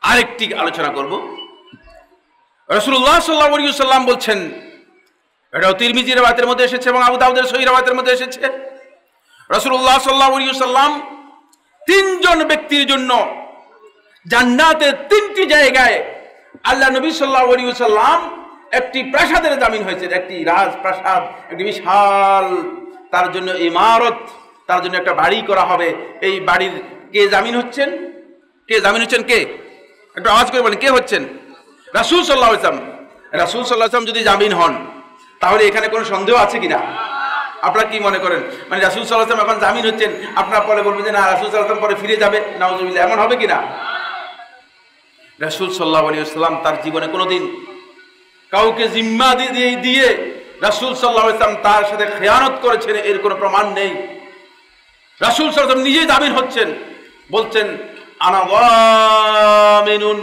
আরেকটি আলোচনা করব। রাসূলুল্লাহ সাল্লাল্লাহু আলাইহি ওয়াসাল্লাম বলছেন, এটাও তিরমিজি riwayতের মধ্যে এসেছে এবং আবু দাউদের সহিহ riwayতের মধ্যে এসেছে, রাসূলুল্লাহ সাল্লাল্লাহু আলাইহি ওয়াসাল্লাম তিনজন ব্যক্তির জন্য জান্নাতের তিনটি জায়গায় আল্লাহ নবী সাল্লাল্লাহু আলাইহি ওয়াসাল্লাম একটি প্রাসাদের জামিন হয়েছে, একটি রাজপ্রাসাদ, একটি বিশাল তার জন্য ইমারত, তার জন্য একটা বাড়ি করা হবে। এই বাড়ির কে জামিন হচ্ছেন? কে জামিন হচ্ছেন? কে? একটু আওয়াজ করে বলেন, কে হচ্ছেন? রাসূল সাল্লাল্লাহু আলাইহি ওয়াসাল্লাম। রাসূল সাল্লাল্লাহু আলাইহি ওয়াসাল্লাম যদি জামিন হন, তাহলে এখানে কোনো সন্দেহ আছে কিনা? আপনারা কি মনে করেন? মানে রাসূল সাল্লাল্লাহু আলাইহি ওয়াসাল্লাম এখন জামিন হচ্ছেন, আপনারা পরে বলবেন যে না, রাসূল সাল্লাল্লাহু আলাইহি ওয়াসাল্লাম পরে ফিরে যাবে, নাউজুবিল্লাহ, এমন হবে কিনা? রাসূল সাল্লাল্লাহু আলাইহি ওয়াসাল্লাম তার জীবনে কোনোদিন কাউকে জিম্মা দিয়ে রাসূল সাল্লাল্লাহু আলাইহি ওয়াসাল্লাম তার সাথে খেয়ানত করেছেন এর কোনো প্রমাণ নেই। রাসূল সাল্লাল্লাহু আলাইহি ওয়াসাল্লাম নিজেই জামিন হচ্ছেন, বলছেন আনা যামিনুন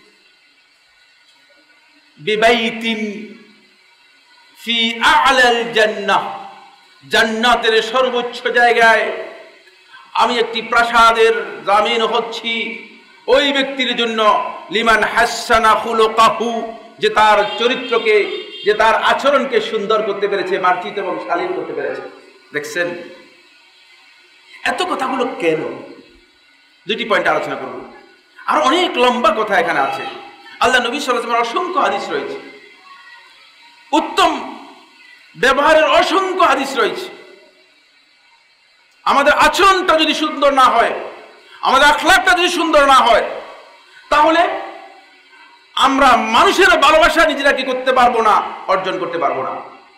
বিবাইতিন ফি আ'লাল জান্নাহ, জান্নাতের সর্বোচ্চ জায়গায় আমি একটি প্রাসাদের জামিন হচ্ছি ওই ব্যক্তির জন্য, লিমান হাসানা খুলুকাহু, যে তার চরিত্রকে, যে তার আচরণকে সুন্দর করতে পেরেছে, মার্জিত এবং শালীন করতে পেরেছে। দেখছেন এত কথাগুলো কেন? দুটি পয়েন্ট আলোচনা করব, আর অনেক লম্বা কথা এখানে আছে। আল্লাহ নবী সাল্লাল্লাহু আলাইহি ওয়াসাল্লামের অসংখ্য হাদিস রয়েছে, উত্তম ব্যবহারের অসংখ্য হাদিস রয়েছে। আমাদের আচরণটা যদি সুন্দর না হয়, আমাদের আখলাকটা যদি সুন্দর না হয়, তাহলে আমরা মানুষের ভালোবাসা নিজেরা কি করতে পারবো না, অর্জন করতে পারবো না।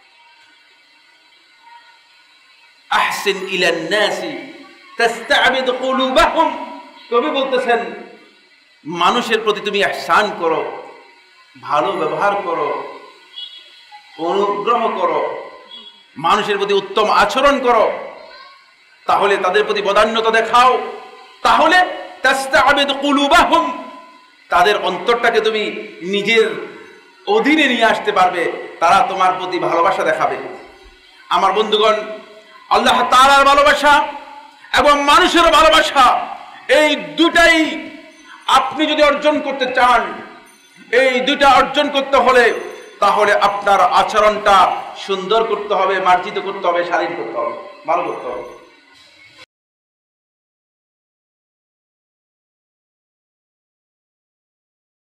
আহসিন ইলান নাসি তাস্তাবিদ কুলুবাহুম, কবি বলতেছেন মানুষের প্রতি তুমি ইহসান করো, ভালো ব্যবহার করো, অনুগ্রহ করো, মানুষের প্রতি উত্তম আচরণ করো, তাহলে তাদের প্রতি বদান্যতা দেখাও, তাহলে তাস্তাবিদ কুলুবাহুম, তাদের অন্তরটাকে তুমি নিজের অধীনে নিয়ে আসতে পারবে, তারা তোমার প্রতি ভালোবাসা দেখাবে। আমার বন্ধুগণ, আল্লাহ তাআলার ভালোবাসা এবং মানুষের ভালোবাসা, এই দুটাই আপনি যদি অর্জন করতে চান, এই দুটা অর্জন করতে হলে তাহলে আপনার আচরণটা সুন্দর করতে হবে, মার্জিত করতে হবে, শালীন করতে হবে, ভালো করতে হবে।